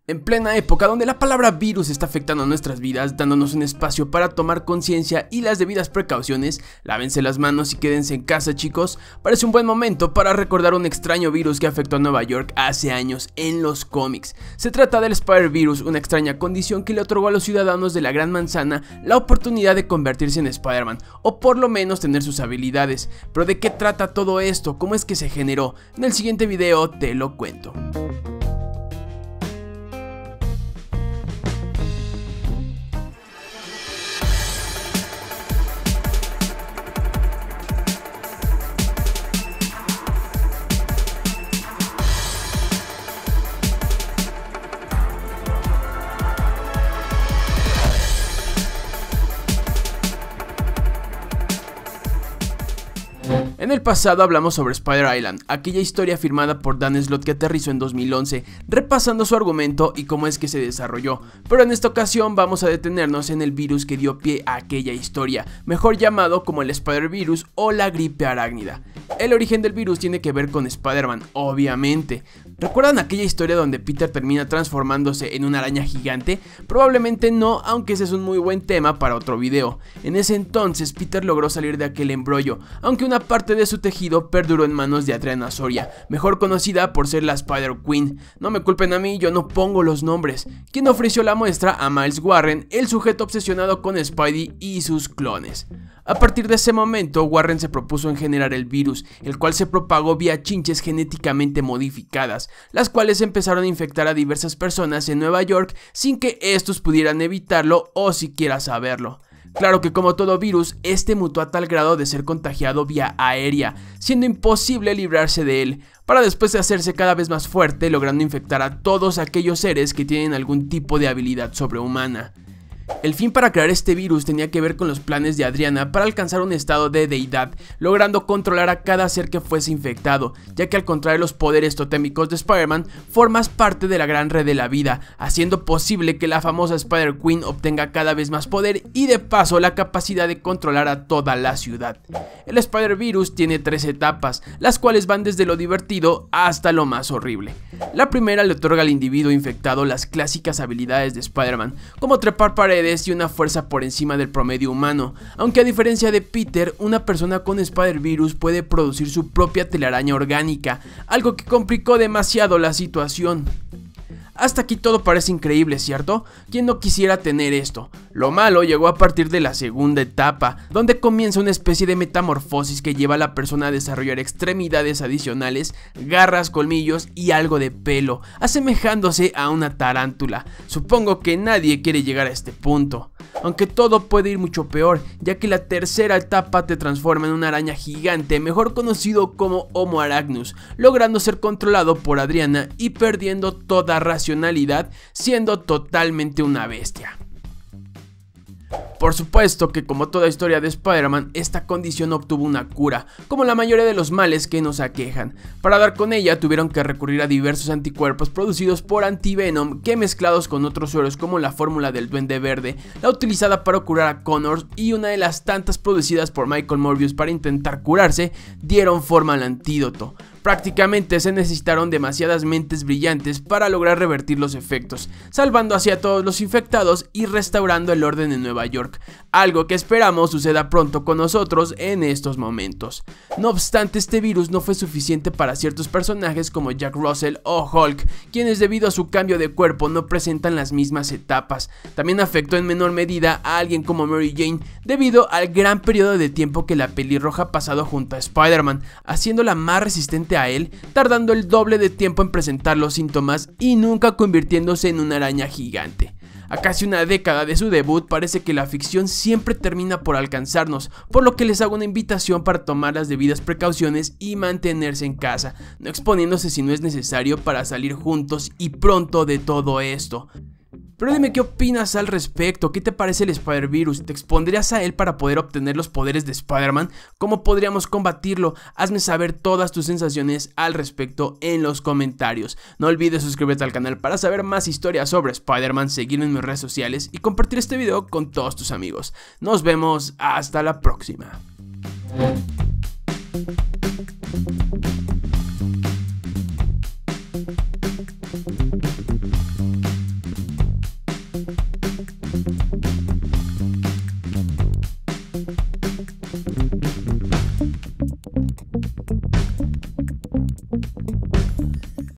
En plena época donde la palabra virus está afectando a nuestras vidas, dándonos un espacio para tomar conciencia y las debidas precauciones, lávense las manos y quédense en casa, chicos. Parece un buen momento para recordar un extraño virus que afectó a Nueva York hace años en los cómics. Se trata del Spider-Virus, una extraña condición que le otorgó a los ciudadanos de la Gran Manzana la oportunidad de convertirse en Spider-Man, o por lo menos tener sus habilidades. Pero ¿de qué trata todo esto? ¿Cómo es que se generó? En el siguiente video te lo cuento. En el pasado hablamos sobre Spider Island, aquella historia firmada por Dan Slott que aterrizó en 2011, repasando su argumento y cómo es que se desarrolló, pero en esta ocasión vamos a detenernos en el virus que dio pie a aquella historia, mejor llamado como el Spider-Virus o la gripe arácnida. El origen del virus tiene que ver con Spider-Man, obviamente. ¿Recuerdan aquella historia donde Peter termina transformándose en una araña gigante? Probablemente no, aunque ese es un muy buen tema para otro video. En ese entonces Peter logró salir de aquel embrollo, aunque una parte de su tejido perduró en manos de Adriana Soria, mejor conocida por ser la Spider-Queen. No me culpen a mí, yo no pongo los nombres. Quien ofreció la muestra a Miles Warren, el sujeto obsesionado con Spidey y sus clones. A partir de ese momento, Warren se propuso en generar el virus, el cual se propagó vía chinches genéticamente modificadas, las cuales empezaron a infectar a diversas personas en Nueva York sin que estos pudieran evitarlo o siquiera saberlo. Claro que como todo virus, este mutó a tal grado de ser contagiado vía aérea, siendo imposible librarse de él, para después de hacerse cada vez más fuerte, logrando infectar a todos aquellos seres que tienen algún tipo de habilidad sobrehumana. El fin para crear este virus tenía que ver con los planes de Adriana para alcanzar un estado de deidad, logrando controlar a cada ser que fuese infectado, ya que al contraer los poderes totémicos de Spider-Man, formas parte de la gran red de la vida, haciendo posible que la famosa Spider-Queen obtenga cada vez más poder y de paso la capacidad de controlar a toda la ciudad. El Spider-Virus tiene 3 etapas, las cuales van desde lo divertido hasta lo más horrible. La primera le otorga al individuo infectado las clásicas habilidades de Spider-Man, como trepar paredes y una fuerza por encima del promedio humano, aunque a diferencia de Peter, una persona con Spider-Virus puede producir su propia telaraña orgánica, algo que complicó demasiado la situación. Hasta aquí todo parece increíble, ¿cierto? ¿Quién no quisiera tener esto? Lo malo llegó a partir de la segunda etapa, donde comienza una especie de metamorfosis que lleva a la persona a desarrollar extremidades adicionales, garras, colmillos y algo de pelo, asemejándose a una tarántula. Supongo que nadie quiere llegar a este punto. Aunque todo puede ir mucho peor, ya que la tercera etapa te transforma en una araña gigante, mejor conocido como Homo Arachnus, logrando ser controlado por Adriana y perdiendo toda racionalidad, siendo totalmente una bestia. Por supuesto que como toda historia de Spider-Man, esta condición obtuvo una cura, como la mayoría de los males que nos aquejan. Para dar con ella tuvieron que recurrir a diversos anticuerpos producidos por Anti-Venom, que mezclados con otros sueros como la fórmula del Duende Verde, la utilizada para curar a Connors y una de las tantas producidas por Michael Morbius para intentar curarse, dieron forma al antídoto. Prácticamente se necesitaron demasiadas mentes brillantes para lograr revertir los efectos, salvando así a todos los infectados y restaurando el orden en Nueva York, algo que esperamos suceda pronto con nosotros en estos momentos. No obstante, este virus no fue suficiente para ciertos personajes como Jack Russell o Hulk, quienes debido a su cambio de cuerpo no presentan las mismas etapas. También afectó en menor medida a alguien como Mary Jane, debido al gran periodo de tiempo que la pelirroja ha pasado junto a Spider-Man, haciéndola más resistente a él, tardando el doble de tiempo en presentar los síntomas y nunca convirtiéndose en una araña gigante. A casi una década de su debut, parece que la ficción siempre termina por alcanzarnos, por lo que les hago una invitación para tomar las debidas precauciones y mantenerse en casa, no exponiéndose si no es necesario para salir juntos y pronto de todo esto. Pero dime qué opinas al respecto, ¿qué te parece el Spider-Virus? ¿Te expondrías a él para poder obtener los poderes de Spider-Man? ¿Cómo podríamos combatirlo? Hazme saber todas tus sensaciones al respecto en los comentarios. No olvides suscribirte al canal para saber más historias sobre Spider-Man, seguirme en mis redes sociales y compartir este video con todos tus amigos. Nos vemos hasta la próxima.